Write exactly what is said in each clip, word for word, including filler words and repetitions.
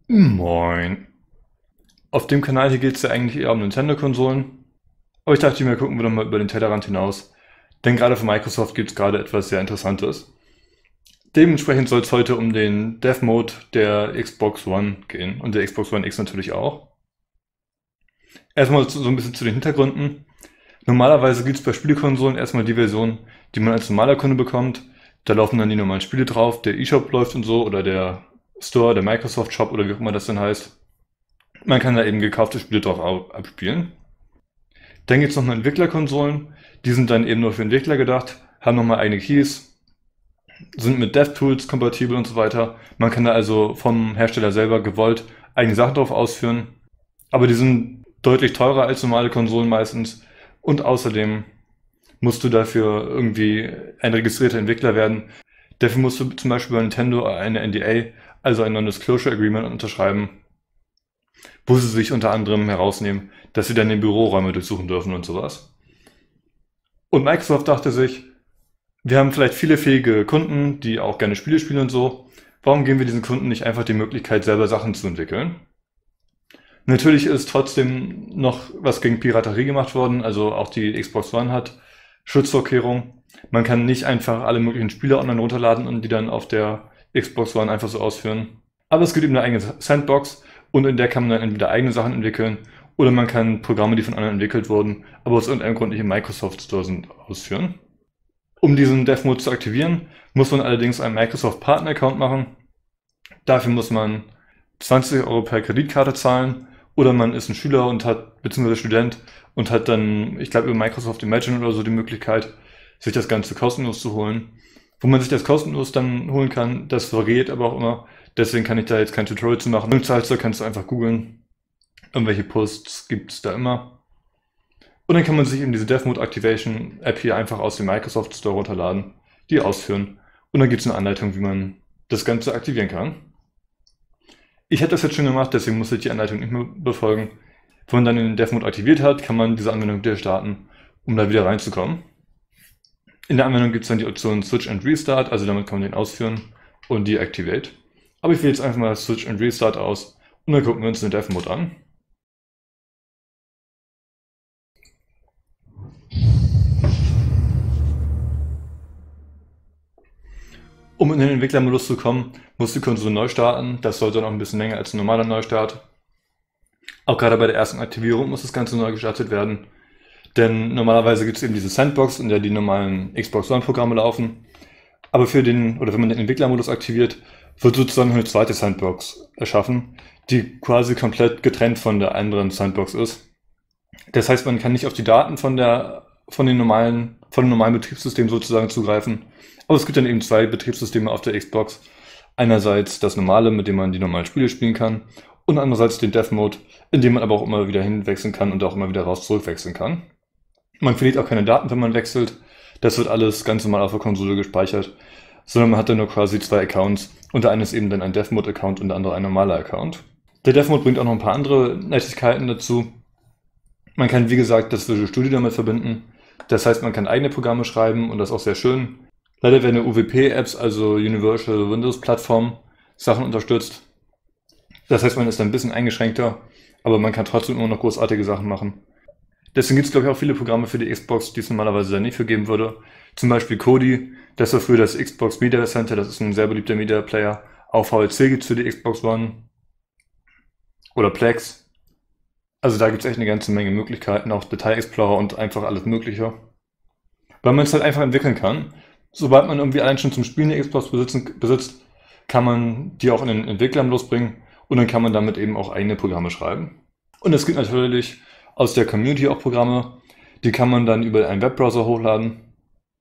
Moin. Auf dem Kanal hier geht es ja eigentlich eher um Nintendo-Konsolen. Aber ich dachte mir, gucken wir doch mal über den Tellerrand hinaus. Denn gerade für Microsoft gibt es gerade etwas sehr Interessantes. Dementsprechend soll es heute um den Dev Mode der Xbox One gehen und der Xbox One X natürlich auch. Erstmal so ein bisschen zu den Hintergründen. Normalerweise gibt es bei Spielekonsolen erstmal die Version, die man als normaler Kunde bekommt. Da laufen dann die normalen Spiele drauf, der eShop läuft und so, oder der Store, der Microsoft Shop oder wie auch immer das dann heißt. Man kann da eben gekaufte Spiele drauf au- abspielen. Dann gibt es noch mal Entwicklerkonsolen, die sind dann eben nur für Entwickler gedacht, haben nochmal eigene Keys, sind mit DevTools kompatibel und so weiter. Man kann da also vom Hersteller selber gewollt eigene Sachen drauf ausführen, aber die sind deutlich teurer als normale Konsolen meistens und außerdem musst du dafür irgendwie ein registrierter Entwickler werden. Dafür musst du zum Beispiel bei Nintendo eine N D A, also ein Non-Disclosure Agreement, unterschreiben, wo sie sich unter anderem herausnehmen, dass sie dann die Büroräume durchsuchen dürfen und sowas. Und Microsoft dachte sich, wir haben vielleicht viele fähige Kunden, die auch gerne Spiele spielen und so. Warum geben wir diesen Kunden nicht einfach die Möglichkeit, selber Sachen zu entwickeln? Natürlich ist trotzdem noch was gegen Piraterie gemacht worden, also auch die Xbox One hat Schutzvorkehrungen. Man kann nicht einfach alle möglichen Spiele online runterladen und die dann auf der Xbox One einfach so ausführen. Aber es gibt eben eine eigene Sandbox und in der kann man dann entweder eigene Sachen entwickeln oder man kann Programme, die von anderen entwickelt wurden, aber aus irgendeinem Grund nicht im Microsoft Store sind, ausführen. Um diesen Dev Mode zu aktivieren, muss man allerdings einen Microsoft Partner Account machen. Dafür muss man zwanzig Euro per Kreditkarte zahlen oder man ist ein Schüler und hat, beziehungsweise Student und hat dann, ich glaube über Microsoft Imagine oder so die Möglichkeit, sich das Ganze kostenlos zu holen. Wo man sich das kostenlos dann holen kann, das variiert aber auch immer. Deswegen kann ich da jetzt kein Tutorial zu machen. Im Zweifelsfall kannst du einfach googeln. Irgendwelche Posts gibt es da immer. Und dann kann man sich eben diese Dev Mode Activation App hier einfach aus dem Microsoft Store runterladen, die ausführen. Und dann gibt es eine Anleitung, wie man das Ganze aktivieren kann. Ich hätte das jetzt schon gemacht, deswegen muss ich die Anleitung nicht mehr befolgen. Wenn man dann den Dev Mode aktiviert hat, kann man diese Anwendung wieder starten, um da wieder reinzukommen. In der Anwendung gibt es dann die Option Switch and Restart, also damit kann man den ausführen und Deactivate. Aber ich wähle jetzt einfach mal Switch and Restart aus und dann gucken wir uns den Dev Mode an. Um in den Entwicklermodus zu kommen, muss die Konsole neu starten. Das sollte noch ein bisschen länger als ein normaler Neustart. Auch gerade bei der ersten Aktivierung muss das Ganze neu gestartet werden. Denn normalerweise gibt es eben diese Sandbox, in der die normalen Xbox One-Programme laufen. Aber für den, oder wenn man den Entwicklermodus aktiviert, wird sozusagen eine zweite Sandbox erschaffen, die quasi komplett getrennt von der anderen Sandbox ist. Das heißt, man kann nicht auf die Daten von der, von den normalen, von dem normalen Betriebssystem sozusagen zugreifen. Aber es gibt dann eben zwei Betriebssysteme auf der Xbox. Einerseits das normale, mit dem man die normalen Spiele spielen kann, und andererseits den Dev Mode, in dem man aber auch immer wieder hinwechseln kann und auch immer wieder raus zurückwechseln kann. Man verliert auch keine Daten, wenn man wechselt. Das wird alles ganz normal auf der Konsole gespeichert, sondern man hat dann nur quasi zwei Accounts und der eine ist eben dann ein Dev Mode Account und der andere ein normaler Account. Der Dev Mode bringt auch noch ein paar andere Nettigkeiten dazu. Man kann, wie gesagt, das Visual Studio damit verbinden. Das heißt, man kann eigene Programme schreiben und das ist auch sehr schön. Leider werden U W P-Apps, also Universal Windows Plattform, Sachen unterstützt. Das heißt, man ist ein bisschen eingeschränkter, aber man kann trotzdem immer noch großartige Sachen machen. Deswegen gibt es, glaube ich, auch viele Programme für die Xbox, die es normalerweise da nicht für geben würde. Zum Beispiel Kodi, das war früher das Xbox Media Center, das ist ein sehr beliebter Media Player. Auch V L C gibt es für die Xbox One. Oder Plex. Also da gibt es echt eine ganze Menge Möglichkeiten, auch Datei Explorer und einfach alles Mögliche. Weil man es halt einfach entwickeln kann. Sobald man irgendwie allein schon zum Spielen eine Xbox besitzen, besitzt, kann man die auch in den Entwicklermodus bringen und dann kann man damit eben auch eigene Programme schreiben. Und es gibt natürlich aus der Community auch Programme, die kann man dann über einen Webbrowser hochladen.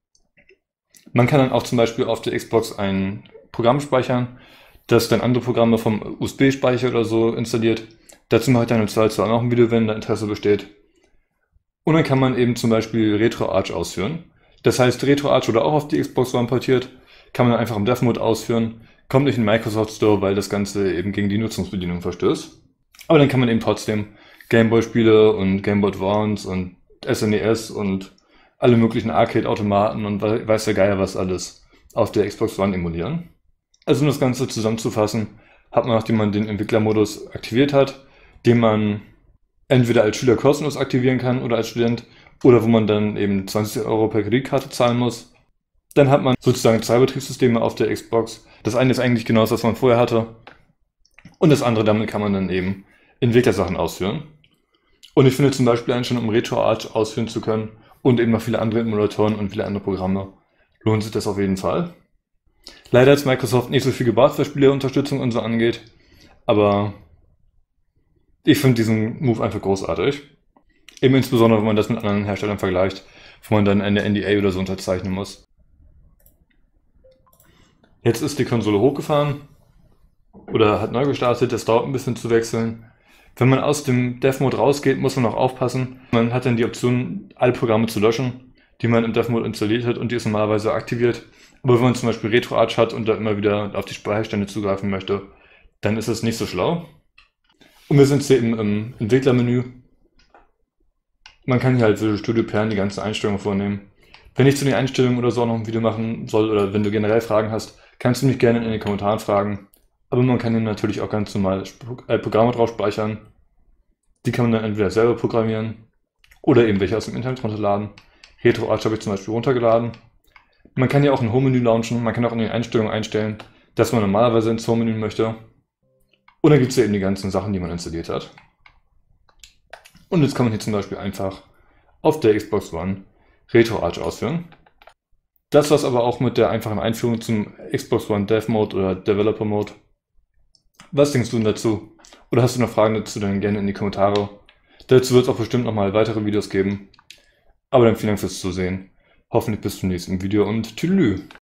Man kann dann auch zum Beispiel auf der Xbox ein Programm speichern, das dann andere Programme vom U S B-Speicher oder so installiert. Dazu mache ich dann im Zweifelsfall auch noch ein Video, wenn da Interesse besteht. Und dann kann man eben zum Beispiel RetroArch ausführen. Das heißt, RetroArch wurde auch auf die Xbox One portiert, kann man dann einfach im Dev Mode ausführen, kommt nicht in den Microsoft Store, weil das Ganze eben gegen die Nutzungsbedienung verstößt. Aber dann kann man eben trotzdem Gameboy-Spiele und Game Boy Advance und S N E S und alle möglichen Arcade-Automaten und weiß der Geier was alles auf der Xbox One emulieren. Also um das Ganze zusammenzufassen, hat man, nachdem man den Entwicklermodus aktiviert hat, den man entweder als Schüler kostenlos aktivieren kann oder als Student, oder wo man dann eben zwanzig Euro per Kreditkarte zahlen muss. Dann hat man sozusagen zwei Betriebssysteme auf der Xbox. Das eine ist eigentlich genau das, was man vorher hatte. Und das andere, damit kann man dann eben Entwicklersachen ausführen. Und ich finde zum Beispiel einen schon, um RetroArch ausführen zu können und eben noch viele andere Emulatoren und viele andere Programme, lohnt sich das auf jeden Fall. Leider hat Microsoft nicht so viel gebaut, was Spielerunterstützung und so angeht, aber ich finde diesen Move einfach großartig. Eben insbesondere, wenn man das mit anderen Herstellern vergleicht, wo man dann eine N D A oder so unterzeichnen muss. Jetzt ist die Konsole hochgefahren oder hat neu gestartet, das dauert ein bisschen zu wechseln. Wenn man aus dem Dev-Mode rausgeht, muss man auch aufpassen. Man hat dann die Option, alle Programme zu löschen, die man im Dev-Mode installiert hat, und die ist normalerweise aktiviert. Aber wenn man zum Beispiel RetroArch hat und da immer wieder auf die Speicherstände zugreifen möchte, dann ist es nicht so schlau. Und wir sind jetzt hier eben im Entwicklermenü. Man kann hier halt Visual Studio per die ganzen Einstellungen vornehmen. Wenn ich zu den Einstellungen oder so noch ein Video machen soll oder wenn du generell Fragen hast, kannst du mich gerne in den Kommentaren fragen. Aber man kann hier natürlich auch ganz normal Programme drauf speichern. Die kann man dann entweder selber programmieren oder eben welche aus dem Internet runterladen. RetroArch habe ich zum Beispiel runtergeladen. Man kann hier auch ein Home-Menü launchen. Man kann auch in den Einstellungen einstellen, dass man normalerweise ins Home-Menü möchte. Und dann gibt es hier eben die ganzen Sachen, die man installiert hat. Und jetzt kann man hier zum Beispiel einfach auf der Xbox One RetroArch ausführen. Das war's aber auch mit der einfachen Einführung zum Xbox One Dev Mode oder Developer Mode. Was denkst du denn dazu? Oder hast du noch Fragen dazu, dann gerne in die Kommentare. Dazu wird es auch bestimmt nochmal weitere Videos geben. Aber dann vielen Dank fürs Zusehen. Hoffentlich bis zum nächsten Video und tschüss.